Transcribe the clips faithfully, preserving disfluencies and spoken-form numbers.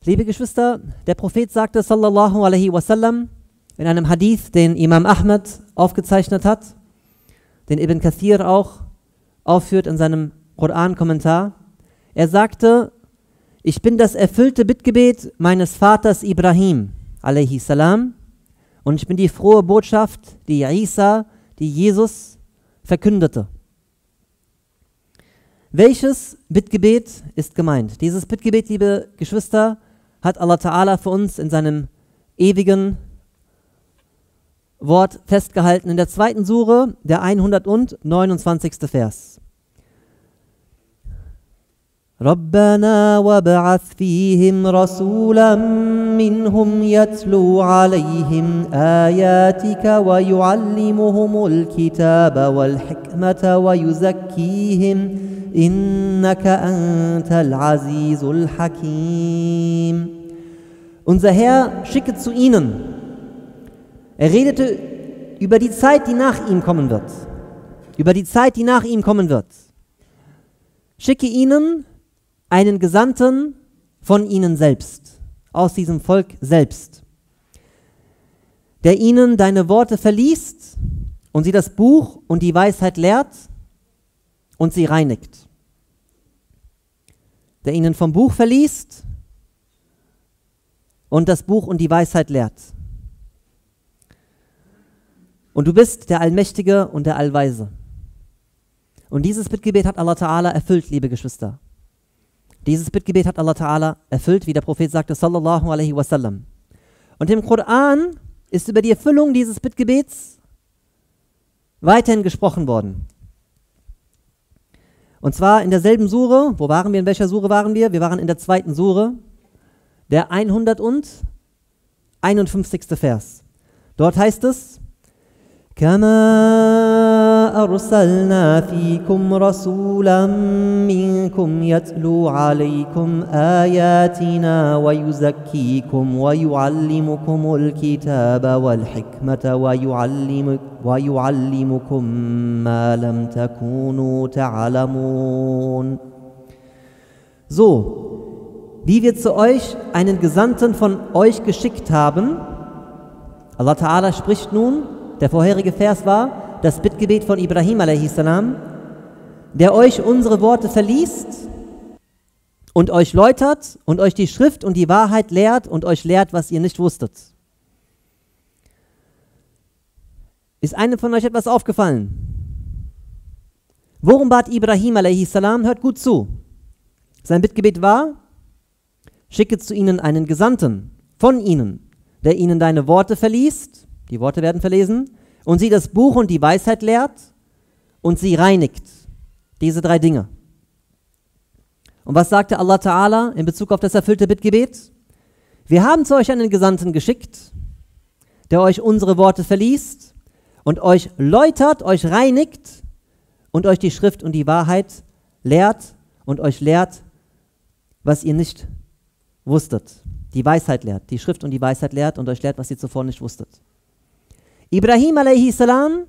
Liebe Geschwister, der Prophet sagte, sallallahu alaihi wasallam, in einem Hadith, den Imam Ahmad aufgezeichnet hat, den Ibn Kathir auch aufführt in seinem Koran-Kommentar. Er sagte, ich bin das erfüllte Bittgebet meines Vaters Ibrahim, alaihi salam, und ich bin die frohe Botschaft, die Isa, die Jesus verkündete. Welches Bittgebet ist gemeint? Dieses Bittgebet, liebe Geschwister, hat Allah Ta'ala für uns in seinem ewigen Wort festgehalten. In der zweiten Sure, der hundertneunundzwanzigste Vers. رَبَّنَا وَابْعَثْ فِيهِمْ رَسُولًا مِّنْهُمْ يَتْلُو عَلَيْهِمْ آيَاتِكَ وَيُعَلِّمُهُمُ الْكِتَابَ وَالْحِكْمَةَ وَيُزَكِّيهِمْ إِنَّكَ أَنْتَ الْعَزِيزُ الْحَكِيمُ. Unser Herr schicke zu ihnen. Er redete über die Zeit, die nach ihm kommen wird. Über die Zeit, die nach ihm kommen wird. Schicke ihnen einen Gesandten von ihnen selbst, aus diesem Volk selbst, der ihnen deine Worte verliest und sie das Buch und die Weisheit lehrt und sie reinigt. Der ihnen vom Buch verliest und das Buch und die Weisheit lehrt. Und du bist der Allmächtige und der Allweise. Und dieses Bittgebet hat Allah Ta'ala erfüllt, liebe Geschwister. Dieses Bittgebet hat Allah Ta'ala erfüllt, wie der Prophet sagte, sallallahu alaihi wasallam. Und im Koran ist über die Erfüllung dieses Bittgebets weiterhin gesprochen worden. Und zwar in derselben Sure. Wo waren wir? In welcher Sure waren wir? Wir waren in der zweiten Sure, der hunderteinundfünfzigste Vers. Dort heißt es, كما أرسلنا فيكم رسولا منكم يتلو عليكم آياتنا ويزكيكم ويعلمكم الكتاب والحكمة ويعلم ويعلمكم ما لم تكونوا تعلمون. So, wie wir zu euch einen Gesandten von euch geschickt haben, Allah Ta'ala spricht nun. Der vorherige Vers war das Bittgebet von Ibrahim alaihi salam, der euch unsere Worte verliest und euch läutert und euch die Schrift und die Wahrheit lehrt und euch lehrt, was ihr nicht wusstet. Ist einem von euch etwas aufgefallen? Worum bat Ibrahim alaihi salam? Hört gut zu. Sein Bittgebet war, schicke zu ihnen einen Gesandten von ihnen, der ihnen deine Worte verliest, die Worte werden verlesen, und sie das Buch und die Weisheit lehrt und sie reinigt. Diese drei Dinge. Und was sagte Allah Ta'ala in Bezug auf das erfüllte Bittgebet? Wir haben zu euch einen Gesandten geschickt, der euch unsere Worte verliest und euch läutert, euch reinigt und euch die Schrift und die Wahrheit lehrt und euch lehrt, was ihr nicht wusstet. Die Weisheit lehrt, die Schrift und die Weisheit lehrt und euch lehrt, was ihr zuvor nicht wusstet. Ibrahim alaihi salam,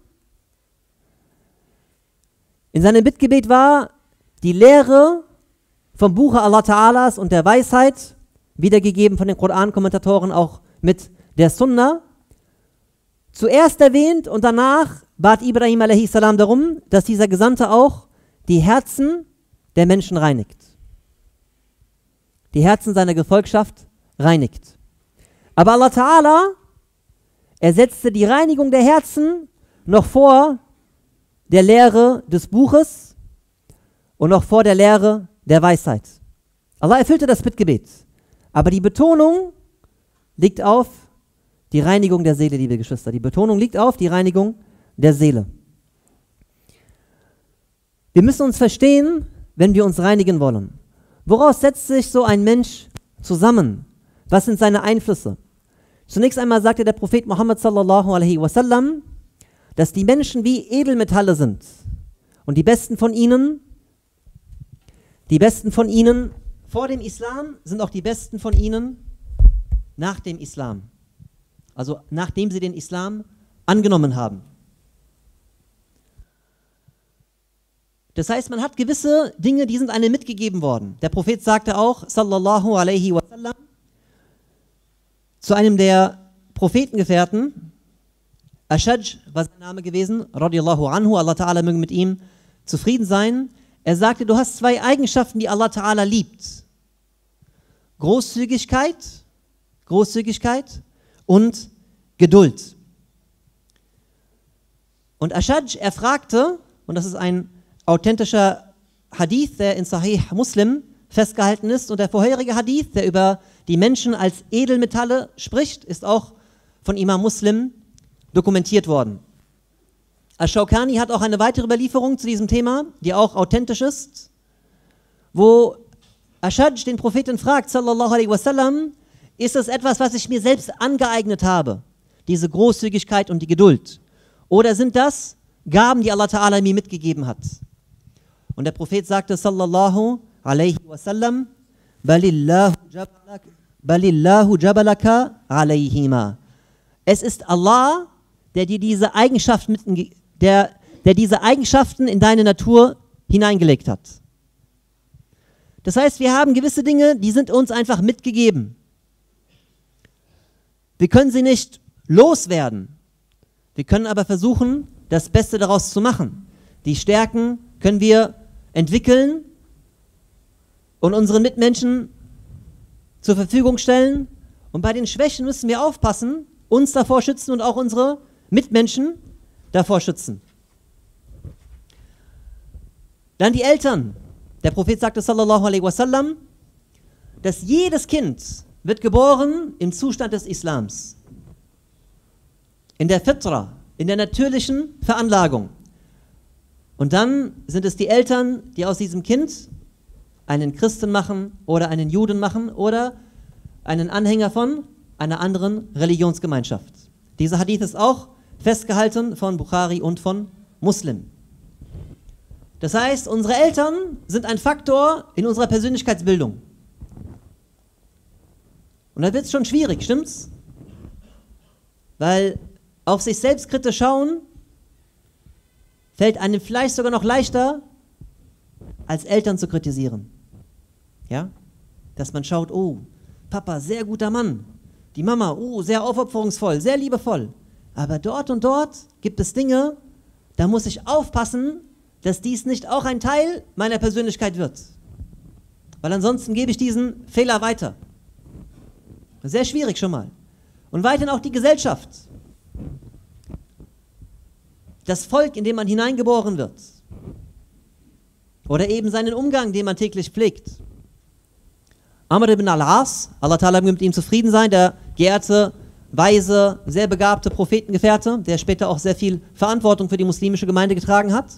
in seinem Bittgebet war die Lehre vom Buche Allah Ta'alas und der Weisheit, wiedergegeben von den Koran-Kommentatoren auch mit der Sunna, zuerst erwähnt und danach bat Ibrahim alaihi salam darum, dass dieser Gesandte auch die Herzen der Menschen reinigt. Die Herzen seiner Gefolgschaft reinigt. Aber Allah Ta'ala, er setzte die Reinigung der Herzen noch vor der Lehre des Buches und noch vor der Lehre der Weisheit. Allah erfüllte das Bittgebet. Aber die Betonung liegt auf die Reinigung der Seele, liebe Geschwister. Die Betonung liegt auf die Reinigung der Seele. Wir müssen uns verstehen, wenn wir uns reinigen wollen. Woraus setzt sich so ein Mensch zusammen? Was sind seine Einflüsse? Zunächst einmal sagte der Prophet Muhammad sallallahu alaihi wasallam, dass die Menschen wie Edelmetalle sind. Und die besten von ihnen, die besten von ihnen vor dem Islam sind auch die besten von ihnen nach dem Islam. Also nachdem sie den Islam angenommen haben. Das heißt, man hat gewisse Dinge, die sind einem mitgegeben worden. Der Prophet sagte auch, sallallahu alaihi wasallam, zu einem der Prophetengefährten, Ashaj war sein Name gewesen, radiallahu anhu, Allah Ta'ala möge mit ihm zufrieden sein. Er sagte, du hast zwei Eigenschaften, die Allah Ta'ala liebt. Großzügigkeit, Großzügigkeit und Geduld. Und Ashaj, er fragte, und das ist ein authentischer Hadith, der in Sahih Muslim festgehalten ist, und der vorherige Hadith, der über die Menschen als Edelmetalle spricht, ist auch von Imam Muslim dokumentiert worden. Ash-Shawkani hat auch eine weitere Überlieferung zu diesem Thema, die auch authentisch ist, wo Ashaj den Propheten fragt, sallallahu alaihi wasallam, ist es etwas, was ich mir selbst angeeignet habe, diese Großzügigkeit und die Geduld? Oder sind das Gaben, die Allah Ta'ala mir mitgegeben hat? Und der Prophet sagte, sallallahu alaihi wasallam, balillahu jabalaka, balillahu jabalaka alayhima. Es ist Allah, der dir diese Eigenschaften, mit, der, der diese Eigenschaften in deine Natur hineingelegt hat. Das heißt, wir haben gewisse Dinge, die sind uns einfach mitgegeben. Wir können sie nicht loswerden. Wir können aber versuchen, das Beste daraus zu machen. Die Stärken können wir entwickeln und unseren Mitmenschen zur Verfügung stellen. Und bei den Schwächen müssen wir aufpassen, uns davor schützen und auch unsere Mitmenschen davor schützen. Dann die Eltern. Der Prophet sagte, sallallahu alaihi wasallam, dass jedes Kind wird geboren im Zustand des Islams. In der Fitra, in der natürlichen Veranlagung. Und dann sind es die Eltern, die aus diesem Kind einen Christen machen oder einen Juden machen oder einen Anhänger von einer anderen Religionsgemeinschaft. Dieser Hadith ist auch festgehalten von Bukhari und von Muslim. Das heißt, unsere Eltern sind ein Faktor in unserer Persönlichkeitsbildung. Und da wird es schon schwierig, stimmt's? Weil auf sich selbst kritisch schauen, fällt einem vielleicht sogar noch leichter, als Eltern zu kritisieren. Ja? Dass man schaut, oh, Papa, sehr guter Mann. Die Mama, oh, sehr aufopferungsvoll, sehr liebevoll. Aber dort und dort gibt es Dinge, da muss ich aufpassen, dass dies nicht auch ein Teil meiner Persönlichkeit wird. Weil ansonsten gebe ich diesen Fehler weiter. Sehr schwierig schon mal. Und weiterhin auch die Gesellschaft. Das Volk, in dem man hineingeboren wird. Oder eben seinen Umgang, den man täglich pflegt. Amr ibn al-As, Allah Ta'ala möge mit ihm zufrieden sein, der geehrte, weise, sehr begabte Prophetengefährte, der später auch sehr viel Verantwortung für die muslimische Gemeinde getragen hat.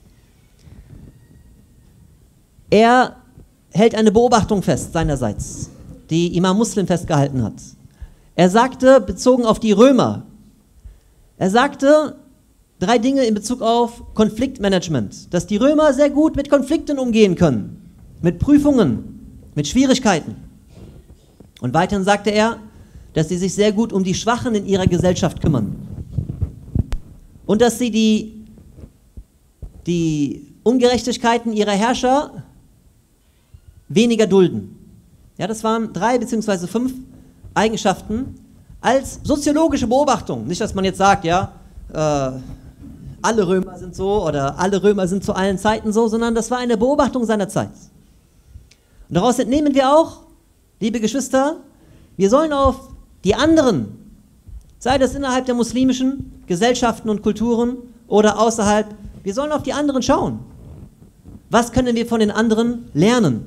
Er hält eine Beobachtung fest seinerseits, die Imam Muslim festgehalten hat. Er sagte, bezogen auf die Römer, er sagte drei Dinge in Bezug auf Konfliktmanagement, dass die Römer sehr gut mit Konflikten umgehen können, mit Prüfungen, mit Schwierigkeiten. Und weiterhin sagte er, dass sie sich sehr gut um die Schwachen in ihrer Gesellschaft kümmern. Und dass sie die, die Ungerechtigkeiten ihrer Herrscher weniger dulden. Ja, das waren drei beziehungsweise fünf Eigenschaften als soziologische Beobachtung. Nicht, dass man jetzt sagt, ja, äh, alle Römer sind so oder alle Römer sind zu allen Zeiten so, sondern das war eine Beobachtung seiner Zeit. Und daraus entnehmen wir auch, liebe Geschwister, wir sollen auf die anderen, sei das innerhalb der muslimischen Gesellschaften und Kulturen oder außerhalb, wir sollen auf die anderen schauen. Was können wir von den anderen lernen?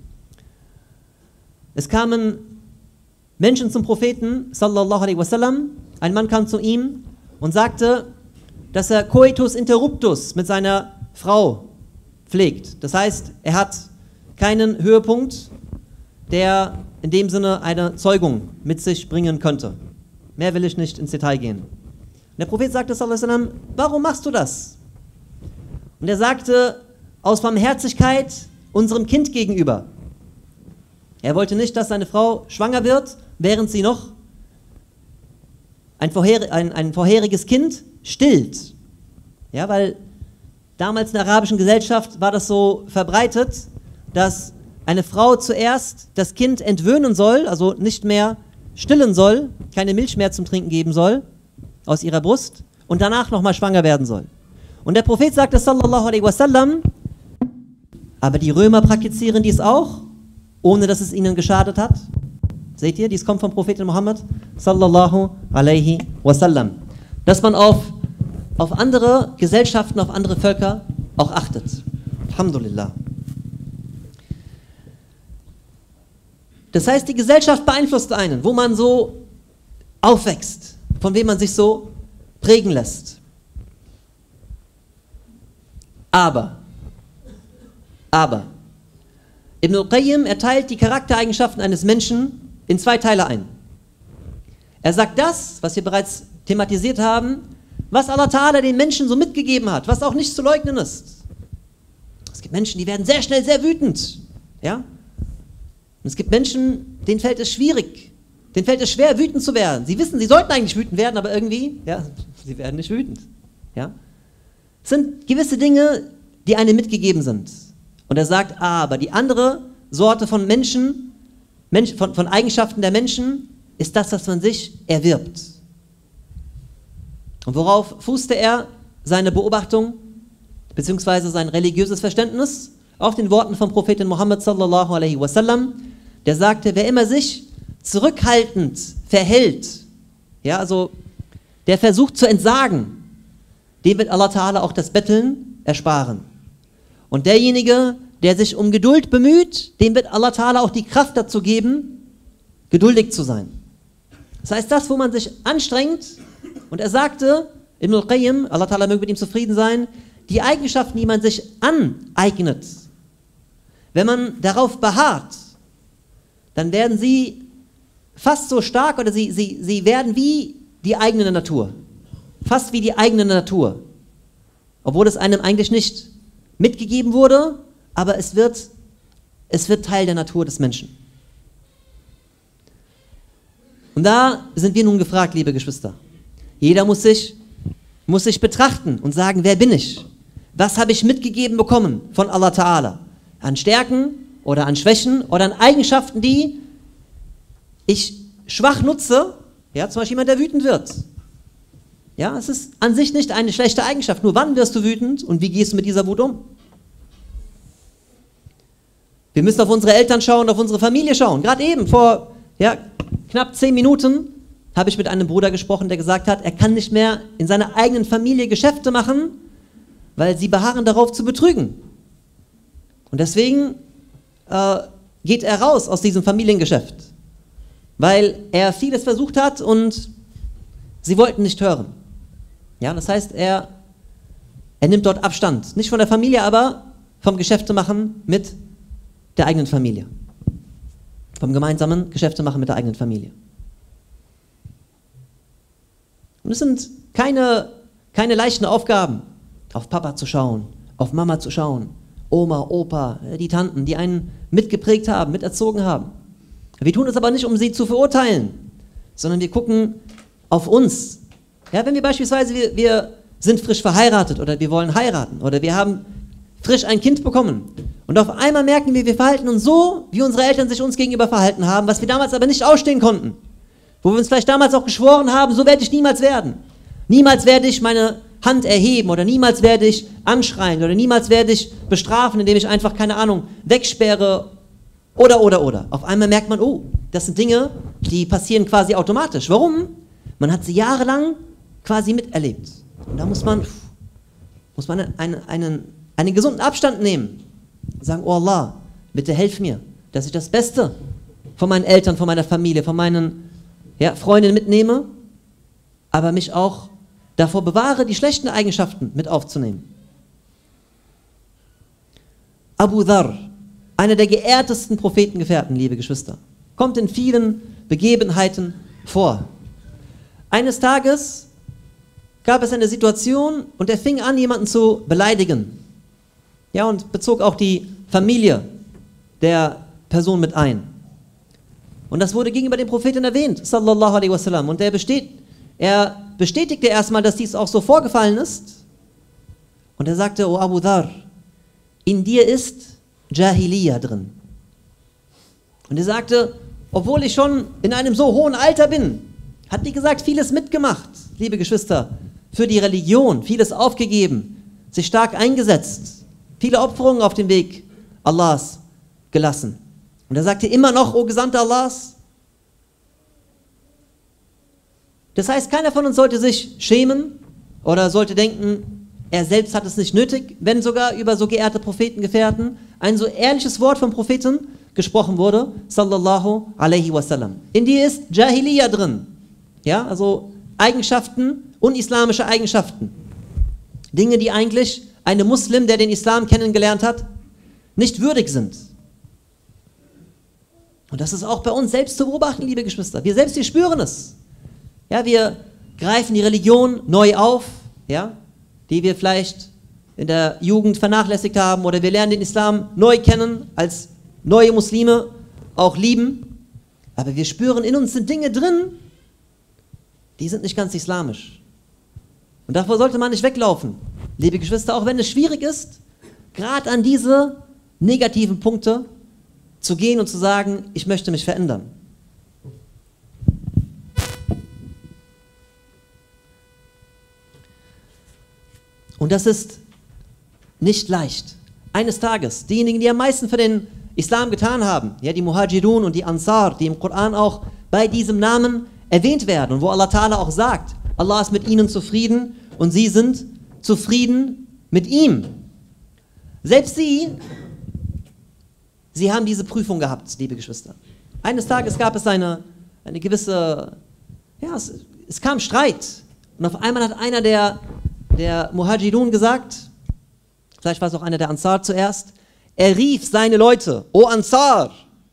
Es kamen Menschen zum Propheten, sallallahu alaihi wasallam, ein Mann kam zu ihm und sagte, dass er Coitus interruptus mit seiner Frau pflegt. Das heißt, er hat keinen Höhepunkt, der in dem Sinne eine Zeugung mit sich bringen könnte. Mehr will ich nicht ins Detail gehen. Und der Prophet sagte, sallallahu alaihi wasallam, warum machst du das? Und er sagte, aus Barmherzigkeit unserem Kind gegenüber. Er wollte nicht, dass seine Frau schwanger wird, während sie noch ein, vorher, ein, ein vorheriges Kind stillt. Ja, weil damals in der arabischen Gesellschaft war das so verbreitet, dass eine Frau zuerst das Kind entwöhnen soll, also nicht mehr stillen soll, keine Milch mehr zum Trinken geben soll aus ihrer Brust und danach nochmal schwanger werden soll. Und der Prophet sagte, sallallahu alaihi wasallam, aber die Römer praktizieren dies auch, ohne dass es ihnen geschadet hat. Seht ihr, dies kommt vom Propheten Muhammad, sallallahu alaihi wasallam. Dass man auf, auf andere Gesellschaften, auf andere Völker auch achtet. Alhamdulillah. Das heißt, die Gesellschaft beeinflusst einen, wo man so aufwächst, von wem man sich so prägen lässt. Aber, aber, Ibn al-Qayyim erteilt die Charaktereigenschaften eines Menschen in zwei Teile ein. Er sagt das, was wir bereits thematisiert haben, was Allah Ta'ala den Menschen so mitgegeben hat, was auch nicht zu leugnen ist. Es gibt Menschen, die werden sehr schnell sehr wütend. Ja? Und es gibt Menschen, denen fällt es schwierig, denen fällt es schwer, wütend zu werden. Sie wissen, sie sollten eigentlich wütend werden, aber irgendwie, ja, sie werden nicht wütend. Ja? Es sind gewisse Dinge, die einem mitgegeben sind. Und er sagt, aber die andere Sorte von Menschen, Mensch, von, von Eigenschaften der Menschen, ist das, was man sich erwirbt. Und worauf fußte er seine Beobachtung, beziehungsweise sein religiöses Verständnis? Auf den Worten vom Propheten Muhammad sallallahu alaihi wasallam, der sagte, wer immer sich zurückhaltend verhält, ja, also der versucht zu entsagen, dem wird Allah Ta'ala auch das Betteln ersparen. Und derjenige, der sich um Geduld bemüht, dem wird Allah Ta'ala auch die Kraft dazu geben, geduldig zu sein. Das heißt, das, wo man sich anstrengt, und er sagte, Ibn al-Qayyim, Allah Ta'ala möge mit ihm zufrieden sein, die Eigenschaften, die man sich aneignet, wenn man darauf beharrt, dann werden sie fast so stark oder sie, sie, sie werden wie die eigene Natur. Fast wie die eigene Natur. Obwohl es einem eigentlich nicht mitgegeben wurde, aber es wird, es wird Teil der Natur des Menschen. Und da sind wir nun gefragt, liebe Geschwister. Jeder muss sich, muss sich betrachten und sagen, wer bin ich? Was habe ich mitgegeben bekommen von Allah Ta'ala? An Stärken oder an Schwächen oder an Eigenschaften, die ich schwach nutze, ja, zum Beispiel jemand, der wütend wird. Ja, es ist an sich nicht eine schlechte Eigenschaft, nur wann wirst du wütend und wie gehst du mit dieser Wut um? Wir müssen auf unsere Eltern schauen, auf unsere Familie schauen. Gerade eben, vor ja, knapp zehn Minuten, habe ich mit einem Bruder gesprochen, der gesagt hat, er kann nicht mehr in seiner eigenen Familie Geschäfte machen, weil sie beharren darauf zu betrügen. Und deswegen äh, geht er raus aus diesem Familiengeschäft, weil er vieles versucht hat und sie wollten nicht hören. Ja, das heißt, er, er nimmt dort Abstand. Nicht von der Familie, aber vom Geschäftemachen mit der eigenen Familie. Vom gemeinsamen Geschäftemachen mit der eigenen Familie. Und es sind keine, keine leichten Aufgaben, auf Papa zu schauen, auf Mama zu schauen, Oma, Opa, die Tanten, die einen mitgeprägt haben, miterzogen haben. Wir tun es aber nicht, um sie zu verurteilen, sondern wir gucken auf uns. Ja, wenn wir beispielsweise, wir, wir sind frisch verheiratet oder wir wollen heiraten oder wir haben frisch ein Kind bekommen und auf einmal merken wir, wir verhalten uns so, wie unsere Eltern sich uns gegenüber verhalten haben, was wir damals aber nicht ausstehen konnten. Wo wir uns vielleicht damals auch geschworen haben, so werde ich niemals werden. Niemals werde ich meine Hand erheben oder niemals werde ich anschreien oder niemals werde ich bestrafen, indem ich einfach, keine Ahnung, wegsperre oder, oder, oder. Auf einmal merkt man, oh, das sind Dinge, die passieren quasi automatisch. Warum? Man hat sie jahrelang quasi miterlebt. Und da muss man, muss man einen, einen, einen gesunden Abstand nehmen. Sagen, oh Allah, bitte helf mir, dass ich das Beste von meinen Eltern, von meiner Familie, von meinen ja, Freunden mitnehme, aber mich auch davor bewahre, die schlechten Eigenschaften mit aufzunehmen. Abu Dharr, einer der geehrtesten Prophetengefährten, liebe Geschwister, kommt in vielen Begebenheiten vor. Eines Tages gab es eine Situation und er fing an, jemanden zu beleidigen. Ja, und bezog auch die Familie der Person mit ein. Und das wurde gegenüber dem Propheten erwähnt, sallallahu alaihi wasallam. Und er, besteht, er bestätigte erstmal, dass dies auch so vorgefallen ist. Und er sagte, O Abu Dharr, in dir ist Jahiliya drin. Und er sagte, obwohl ich schon in einem so hohen Alter bin, hat, wie gesagt, vieles mitgemacht, liebe Geschwister, für die Religion, vieles aufgegeben, sich stark eingesetzt, viele Opferungen auf dem Weg Allahs gelassen. Und er sagte immer noch, o Gesandter Allahs. Das heißt, keiner von uns sollte sich schämen oder sollte denken, er selbst hat es nicht nötig, wenn sogar über so geehrte Prophetengefährten ein so ehrliches Wort vom Propheten gesprochen wurde, sallallahu alaihi wasallam. In dir ist Jahiliya drin, ja, also Eigenschaften, unislamische Eigenschaften. Dinge, die eigentlich einem Muslim, der den Islam kennengelernt hat, nicht würdig sind. Und das ist auch bei uns selbst zu beobachten, liebe Geschwister. Wir selbst, wir spüren es. Ja, wir greifen die Religion neu auf, ja, die wir vielleicht in der Jugend vernachlässigt haben, oder wir lernen den Islam neu kennen, als neue Muslime auch lieben. Aber wir spüren, in uns sind Dinge drin, die sind nicht ganz islamisch. Und davor sollte man nicht weglaufen, liebe Geschwister, auch wenn es schwierig ist, gerade an diese negativen Punkte zu gehen und zu sagen, ich möchte mich verändern. Und das ist nicht leicht. Eines Tages, diejenigen, die am meisten für den Islam getan haben, ja, die Muhajirun und die Ansar, die im Koran auch bei diesem Namen erwähnt werden und wo Allah Ta'ala auch sagt, Allah ist mit ihnen zufrieden und sie sind zufrieden mit ihm. Selbst sie, sie haben diese Prüfung gehabt, liebe Geschwister. Eines Tages gab es eine, eine gewisse, ja, es, es kam Streit. Und auf einmal hat einer der, der Muhajirun gesagt, vielleicht war es auch einer der Ansar zuerst, er rief seine Leute, O Ansar.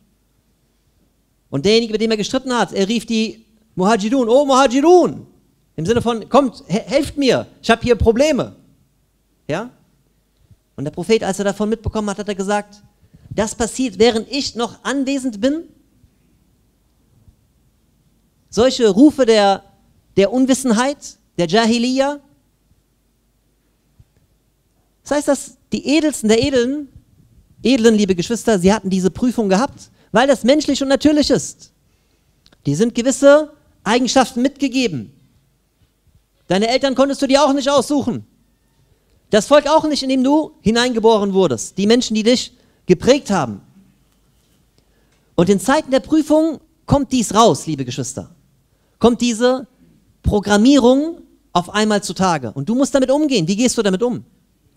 Und derjenige, mit dem er gestritten hat, er rief die Muhajirun, O Muhajirun. Im Sinne von, kommt, helft mir, ich habe hier Probleme. Ja? Und der Prophet, als er davon mitbekommen hat, hat er gesagt, das passiert, während ich noch anwesend bin. Solche Rufe der, der Unwissenheit, der Jahiliya. Das heißt, dass die Edelsten der Edlen, Edlen, liebe Geschwister, sie hatten diese Prüfung gehabt, weil das menschlich und natürlich ist. Die sind gewisse Eigenschaften mitgegeben. Deine Eltern konntest du dir auch nicht aussuchen. Das Volk auch nicht, in dem du hineingeboren wurdest. Die Menschen, die dich geprägt haben. Und in Zeiten der Prüfung kommt dies raus, liebe Geschwister. Kommt diese Programmierung auf einmal zutage. Und du musst damit umgehen. Wie gehst du damit um?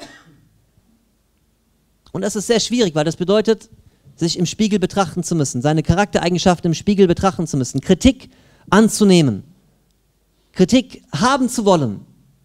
Und das ist sehr schwierig, weil das bedeutet, sich im Spiegel betrachten zu müssen, seine Charaktereigenschaften im Spiegel betrachten zu müssen, Kritik anzunehmen, Kritik haben zu wollen.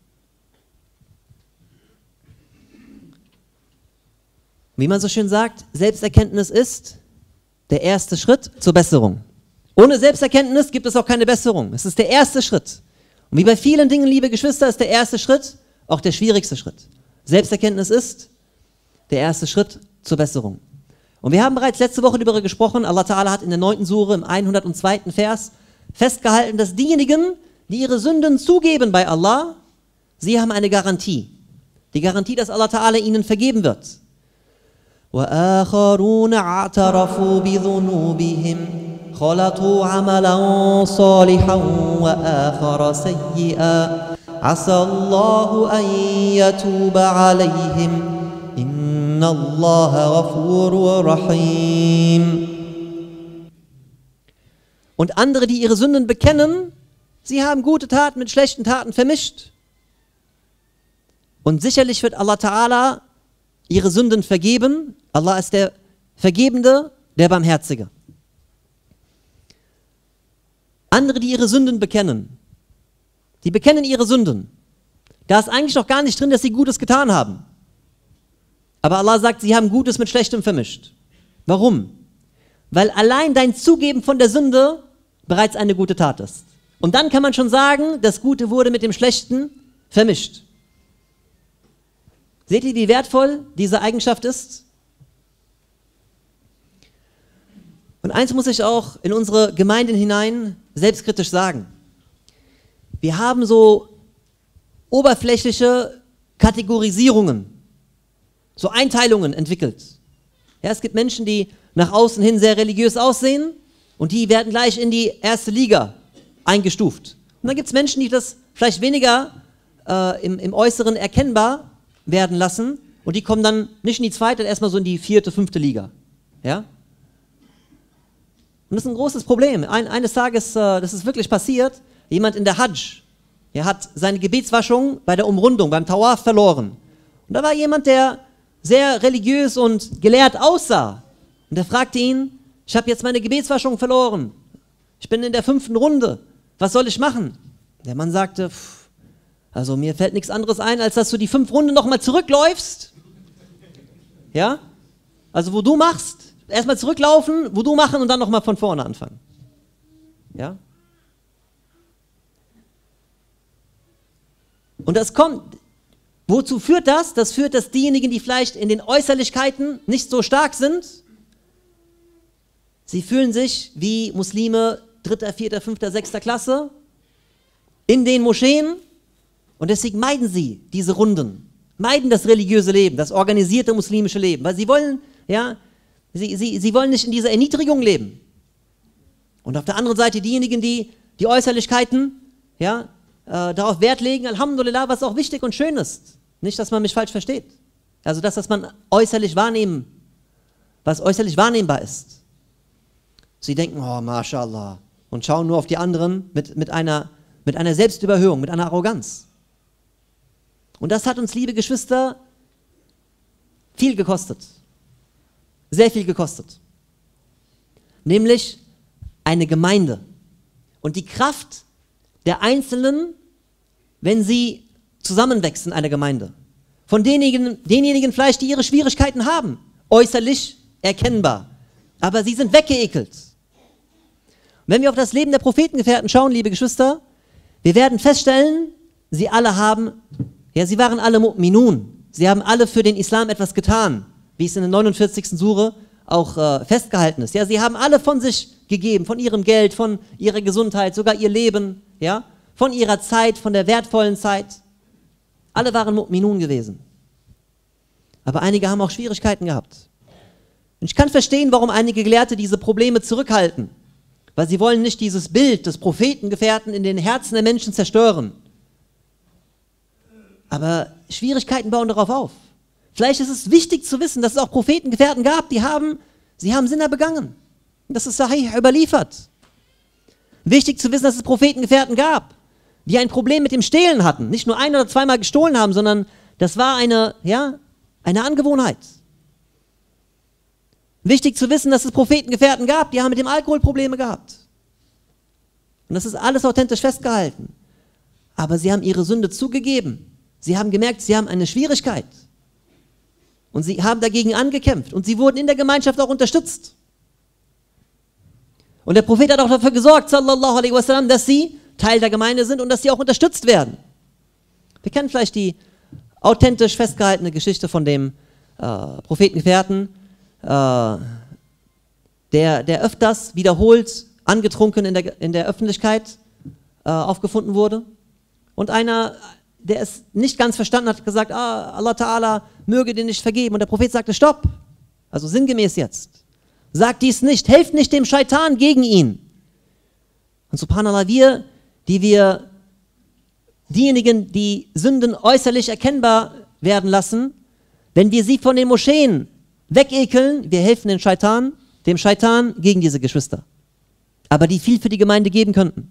Wie man so schön sagt, Selbsterkenntnis ist der erste Schritt zur Besserung. Ohne Selbsterkenntnis gibt es auch keine Besserung. Es ist der erste Schritt. Und wie bei vielen Dingen, liebe Geschwister, ist der erste Schritt auch der schwierigste Schritt. Selbsterkenntnis ist der erste Schritt zur Besserung. Und wir haben bereits letzte Woche darüber gesprochen, Allah Ta'ala hat in der neunten Sure im hundertzweiten Vers festgehalten, dass diejenigen, die ihre Sünden zugeben bei Allah, sie haben eine Garantie. Die Garantie, dass Allah Ta'ala ihnen vergeben wird. وَآخَرُونَ اعْتَرَفُوا بِذُنُوبِهِمْ خَلَطُوا عَمَلًا صَالِحًا وَآخَرَ سَيِّئًا عَسَى اللَّهُ أَن يَتُوبَ عَلَيْهِمْ إِنَّ اللَّهَ غَفُورٌ رَحِيمٌ. Und andere, die ihre Sünden bekennen, sie haben gute Taten mit schlechten Taten vermischt. Und sicherlich wird Allah Ta'ala ihre Sünden vergeben. Allah ist der Vergebende, der Barmherzige. Andere, die ihre Sünden bekennen, die bekennen ihre Sünden. Da ist eigentlich noch gar nicht drin, dass sie Gutes getan haben. Aber Allah sagt, sie haben Gutes mit Schlechtem vermischt. Warum? Weil allein dein Zugeben von der Sünde bereits eine gute Tat ist. Und dann kann man schon sagen, das Gute wurde mit dem Schlechten vermischt. Seht ihr, wie wertvoll diese Eigenschaft ist? Und eins muss ich auch in unsere Gemeinden hinein selbstkritisch sagen. Wir haben so oberflächliche Kategorisierungen, so Einteilungen entwickelt. Ja, es gibt Menschen, die nach außen hin sehr religiös aussehen, Und die werden gleich in die erste Liga eingestuft. Und dann gibt es Menschen, die das vielleicht weniger äh, im, im Äußeren erkennbar werden lassen. Und die kommen dann nicht in die zweite, erstmal so in die vierte, fünfte Liga. Ja? Und das ist ein großes Problem. Ein, eines Tages, äh, das ist wirklich passiert, jemand in der Hajj, er hat seine Gebetswaschung bei der Umrundung, beim Tawaf verloren. Und da war jemand, der sehr religiös und gelehrt aussah. Und er fragte ihn, ich habe jetzt meine Gebetswaschung verloren. Ich bin in der fünften Runde. Was soll ich machen? Der Mann sagte, pff, also mir fällt nichts anderes ein, als dass du die fünf Runden nochmal zurückläufst. Ja? Also wo du machst, erstmal zurücklaufen, wo du machen und dann nochmal von vorne anfangen. Ja? Und das kommt, wozu führt das? Das führt, dass diejenigen, die vielleicht in den Äußerlichkeiten nicht so stark sind, sie fühlen sich wie Muslime dritter, vierter, fünfter, sechster Klasse in den Moscheen und deswegen meiden sie diese Runden, meiden das religiöse Leben, das organisierte muslimische Leben, weil sie wollen, ja, sie, sie, sie wollen nicht in dieser Erniedrigung leben. Und auf der anderen Seite diejenigen, die die Äußerlichkeiten, ja, äh, darauf Wert legen, Alhamdulillah, was auch wichtig und schön ist. Nicht, dass man mich falsch versteht. Also das, was man äußerlich wahrnehmen, was äußerlich wahrnehmbar ist. Sie denken, oh, mashallah, und schauen nur auf die anderen mit, mit, einer, mit einer Selbstüberhöhung, mit einer Arroganz. Und das hat uns, liebe Geschwister, viel gekostet. Sehr viel gekostet. Nämlich eine Gemeinde. Und die Kraft der Einzelnen, wenn sie zusammenwachsen in einer Gemeinde. Von denjenigen, denjenigen vielleicht, die ihre Schwierigkeiten haben, äußerlich erkennbar. Aber sie sind weggeekelt. Und wenn wir auf das Leben der Prophetengefährten schauen, liebe Geschwister, wir werden feststellen, sie alle haben, ja, sie waren alle Mu'minun. Sie haben alle für den Islam etwas getan, wie es in der neunundvierzigsten Sure auch äh, festgehalten ist. Ja, sie haben alle von sich gegeben, von ihrem Geld, von ihrer Gesundheit, sogar ihr Leben, ja, von ihrer Zeit, von der wertvollen Zeit. Alle waren Mu'minun gewesen. Aber einige haben auch Schwierigkeiten gehabt. Und ich kann verstehen, warum einige Gelehrte diese Probleme zurückhalten. Weil sie wollen nicht dieses Bild des Prophetengefährten in den Herzen der Menschen zerstören. Aber Schwierigkeiten bauen darauf auf. Vielleicht ist es wichtig zu wissen, dass es auch Prophetengefährten gab, die haben, sie haben Sinner begangen. Das ist Sahih überliefert. Wichtig zu wissen, dass es Prophetengefährten gab, die ein Problem mit dem Stehlen hatten. Nicht nur ein- oder zweimal gestohlen haben, sondern das war eine, ja, eine Angewohnheit. Wichtig zu wissen, dass es Prophetengefährten gab, die haben mit dem Alkohol Probleme gehabt. Und das ist alles authentisch festgehalten. Aber sie haben ihre Sünde zugegeben. Sie haben gemerkt, sie haben eine Schwierigkeit. Und sie haben dagegen angekämpft. Und sie wurden in der Gemeinschaft auch unterstützt. Und der Prophet hat auch dafür gesorgt, sallallahu alaihi wasallam, dass sie Teil der Gemeinde sind und dass sie auch unterstützt werden. Wir kennen vielleicht die authentisch festgehaltene Geschichte von dem äh, Prophetengefährten, äh, der, der öfters wiederholt angetrunken in der, in der Öffentlichkeit äh, aufgefunden wurde. Und einer, der es nicht ganz verstanden hat, hat gesagt, ah, Allah Ta'ala möge dir nicht vergeben. Und der Prophet sagte, stopp, also sinngemäß jetzt. Sagt dies nicht, helft nicht dem Scheitan gegen ihn. Und subhanallah, wir, die wir, diejenigen, die Sünden äußerlich erkennbar werden lassen, wenn wir sie von den Moscheen wegekeln, wir helfen den Scheitan, dem Scheitan gegen diese Geschwister. Aber die viel für die Gemeinde geben könnten.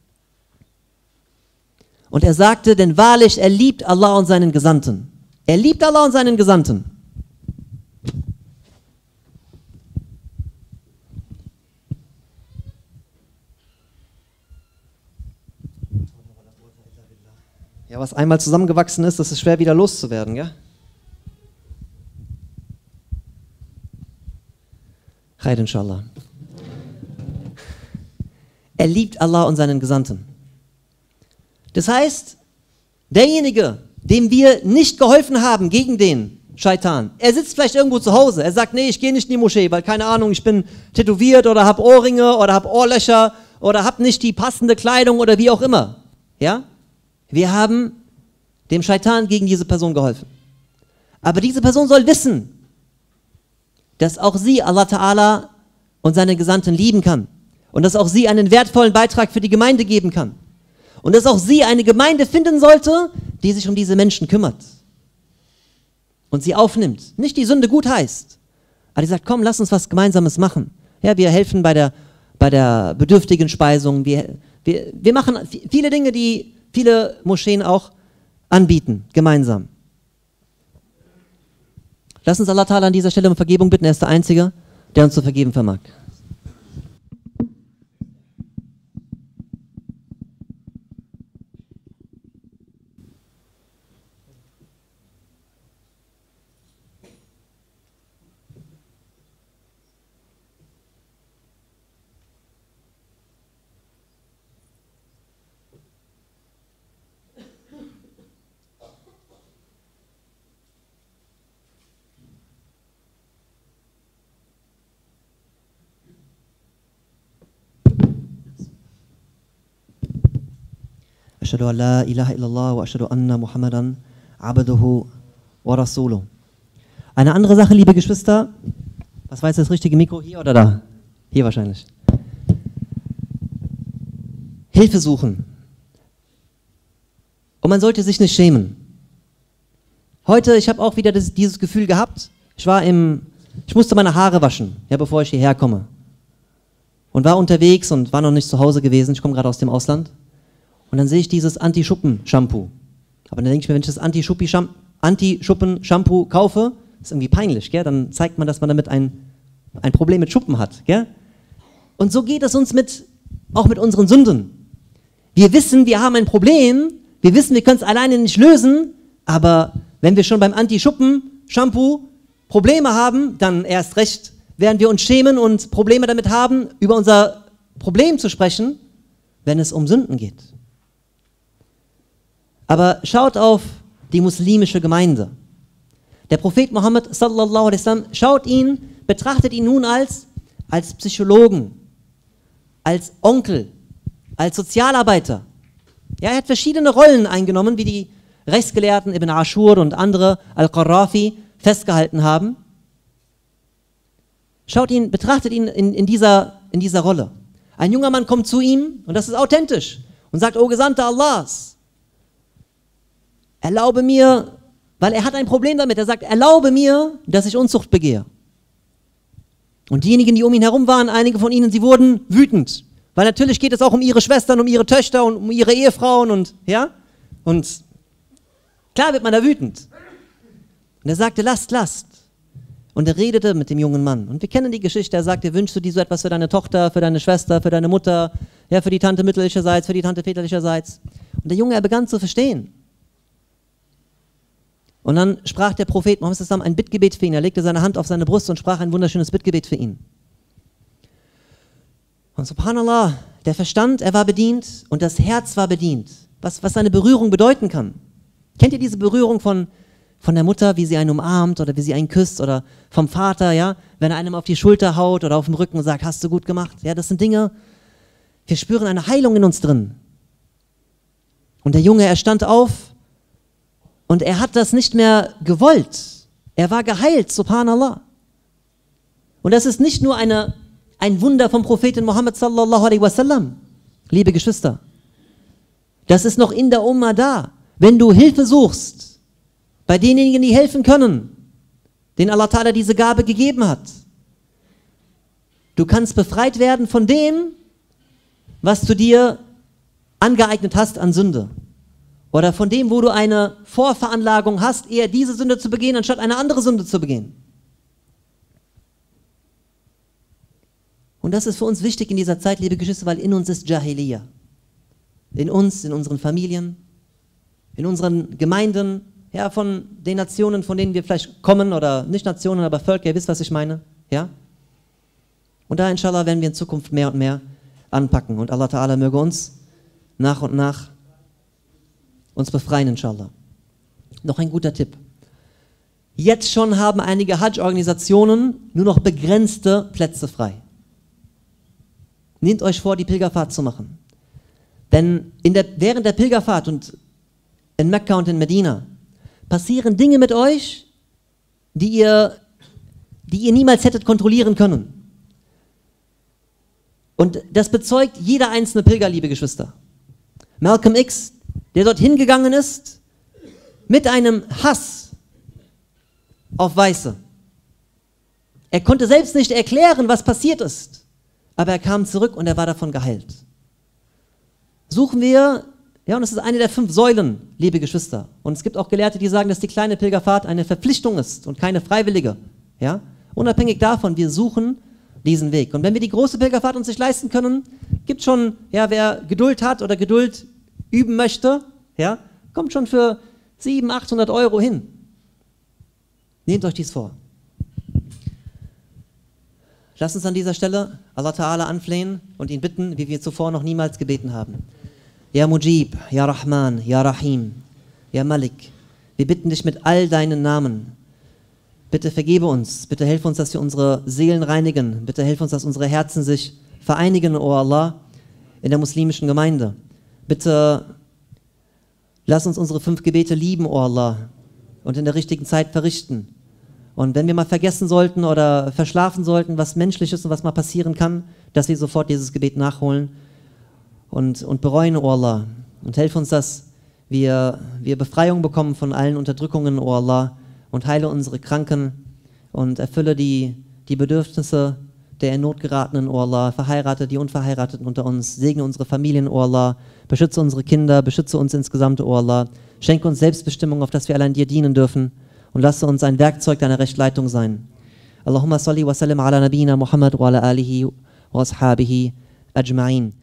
Und er sagte, denn wahrlich, er liebt Allah und seinen Gesandten. Er liebt Allah und seinen Gesandten. Ja, was einmal zusammengewachsen ist, das ist schwer wieder loszuwerden, gell? Khair inshallah. Er liebt Allah und seinen Gesandten. Das heißt, derjenige, dem wir nicht geholfen haben gegen den Scheitan, er sitzt vielleicht irgendwo zu Hause, er sagt, nee, ich gehe nicht in die Moschee, weil keine Ahnung, ich bin tätowiert oder habe Ohrringe oder habe Ohrlöcher oder habe nicht die passende Kleidung oder wie auch immer. Ja? Wir haben dem Scheitan gegen diese Person geholfen. Aber diese Person soll wissen, dass auch sie Allah Ta'ala und seine Gesandten lieben kann. Und dass auch sie einen wertvollen Beitrag für die Gemeinde geben kann. Und dass auch sie eine Gemeinde finden sollte, die sich um diese Menschen kümmert. Und sie aufnimmt. Nicht die Sünde gut heißt. Aber die sagt, komm, lass uns was Gemeinsames machen. Ja, wir helfen bei der, bei der bedürftigen Speisung. Wir, wir, wir machen viele Dinge, die viele Moscheen auch anbieten, gemeinsam. Lass uns Allah Ta'ala an dieser Stelle um Vergebung bitten. Er ist der Einzige, der uns zu vergeben vermag. Ashhadu an la ilaha illallah wa ashhadu anna Muhammadan abduhu wa rasuluh. Eine andere Sache, liebe Geschwister, was war jetzt das richtige Mikro, hier oder da? Hier wahrscheinlich. Hilfe suchen. Und man sollte sich nicht schämen. Heute, ich habe auch wieder das, dieses Gefühl gehabt, ich war im, ich musste meine Haare waschen, ja, bevor ich hierher komme. Und war unterwegs und war noch nicht zu Hause gewesen, ich komme gerade aus dem Ausland. Und dann sehe ich dieses Anti-Schuppen-Shampoo. Aber dann denke ich mir, wenn ich das Anti-Schuppen-Shampoo kaufe, ist irgendwie peinlich, gell? Dann zeigt man, dass man damit ein, ein Problem mit Schuppen hat. Gell? Und so geht es uns mit, auch mit unseren Sünden. Wir wissen, wir haben ein Problem, wir wissen, wir können es alleine nicht lösen, aber wenn wir schon beim Anti-Schuppen-Shampoo Probleme haben, dann erst recht werden wir uns schämen und Probleme damit haben, über unser Problem zu sprechen, wenn es um Sünden geht. Aber schaut auf die muslimische Gemeinde. Der Prophet Muhammad sallallahu alaihi wasallam, schaut ihn, betrachtet ihn nun als, als Psychologen, als Onkel, als Sozialarbeiter. Ja, er hat verschiedene Rollen eingenommen, wie die Rechtsgelehrten Ibn Ashur und andere, Al-Qarrafi, festgehalten haben. Schaut ihn, betrachtet ihn in, in, dieser, in dieser Rolle. Ein junger Mann kommt zu ihm, und das ist authentisch, und sagt, O Gesandter Allahs, erlaube mir, weil er hat ein Problem damit, er sagt, erlaube mir, dass ich Unzucht begehe. Und diejenigen, die um ihn herum waren, einige von ihnen, sie wurden wütend, weil natürlich geht es auch um ihre Schwestern, um ihre Töchter und um ihre Ehefrauen und, ja, und klar wird man da wütend. Und er sagte, lasst, lasst. Und er redete mit dem jungen Mann. Und wir kennen die Geschichte, er sagte, wünschst du dir so etwas für deine Tochter, für deine Schwester, für deine Mutter, ja, für die Tante mütterlicherseits, für die Tante väterlicherseits. Und der Junge, er begann zu verstehen. Und dann sprach der Prophet Muhammad sallallahu alaihi wasallam ein Bittgebet für ihn. Er legte seine Hand auf seine Brust und sprach ein wunderschönes Bittgebet für ihn. Und subhanallah, der Verstand, er war bedient und das Herz war bedient. Was, was seine Berührung bedeuten kann. Kennt ihr diese Berührung von, von der Mutter, wie sie einen umarmt oder wie sie einen küsst, oder vom Vater, ja, wenn er einem auf die Schulter haut oder auf den Rücken und sagt, hast du gut gemacht? Ja, das sind Dinge, wir spüren eine Heilung in uns drin. Und der Junge, er stand auf. Und er hat das nicht mehr gewollt. Er war geheilt, subhanallah. Und das ist nicht nur eine, ein Wunder vom Propheten Muhammad sallallahu alaihi wasallam, liebe Geschwister. Das ist noch in der Umma da. Wenn du Hilfe suchst, bei denjenigen, die helfen können, denen Allah Ta'ala diese Gabe gegeben hat, du kannst befreit werden von dem, was du dir angeeignet hast an Sünde. Oder von dem, wo du eine Vorveranlagung hast, eher diese Sünde zu begehen, anstatt eine andere Sünde zu begehen. Und das ist für uns wichtig in dieser Zeit, liebe Geschwister, weil in uns ist Jahiliya. In uns, in unseren Familien, in unseren Gemeinden, ja, von den Nationen, von denen wir vielleicht kommen, oder nicht Nationen, aber Völker, ihr wisst, was ich meine, ja. Und da, inshallah, werden wir in Zukunft mehr und mehr anpacken. Und Allah Ta'ala möge uns nach und nach uns befreien, inshallah. Noch ein guter Tipp. Jetzt schon haben einige Hajj-Organisationen nur noch begrenzte Plätze frei. Nehmt euch vor, die Pilgerfahrt zu machen. Denn in der, während der Pilgerfahrt und in Mekka und in Medina passieren Dinge mit euch, die ihr, die ihr niemals hättet kontrollieren können. Und das bezeugt jeder einzelne Pilger, liebe Geschwister. Malcolm X, der dort hingegangen ist, mit einem Hass auf Weiße. Er konnte selbst nicht erklären, was passiert ist, aber er kam zurück und er war davon geheilt. Suchen wir, ja, und es ist eine der fünf Säulen, liebe Geschwister. Und es gibt auch Gelehrte, die sagen, dass die kleine Pilgerfahrt eine Verpflichtung ist und keine freiwillige. Ja? Unabhängig davon, wir suchen diesen Weg. Und wenn wir die große Pilgerfahrt uns nicht leisten können, gibt schon, ja, wer Geduld hat oder Geduld üben möchte, ja, kommt schon für siebenhundert, achthundert Euro hin. Nehmt euch dies vor. Lasst uns an dieser Stelle Allah Ta'ala anflehen und ihn bitten, wie wir zuvor noch niemals gebeten haben. Ya Mujib, Ya Rahman, Ya Rahim, Ya Malik, wir bitten dich mit all deinen Namen. Bitte vergebe uns, bitte hilf uns, dass wir unsere Seelen reinigen, bitte hilf uns, dass unsere Herzen sich vereinigen, O Allah, in der muslimischen Gemeinde. Bitte lass uns unsere fünf Gebete lieben, O Allah, und in der richtigen Zeit verrichten. Und wenn wir mal vergessen sollten oder verschlafen sollten, was menschlich ist und was mal passieren kann, dass wir sofort dieses Gebet nachholen und, und bereuen, O Allah. Und helf uns, dass wir, wir Befreiung bekommen von allen Unterdrückungen, O Allah, und heile unsere Kranken und erfülle die, die Bedürfnisse der in Not geratenen, O Allah, verheirate die Unverheirateten unter uns, segne unsere Familien, O Allah, beschütze unsere Kinder, beschütze uns insgesamt, O Allah, schenke uns Selbstbestimmung, auf dass wir allein dir dienen dürfen und lasse uns ein Werkzeug deiner Rechtleitung sein. Allahumma salli wa sallim ala nabina Muhammad wa ala alihi wa ashabihi ajma'in.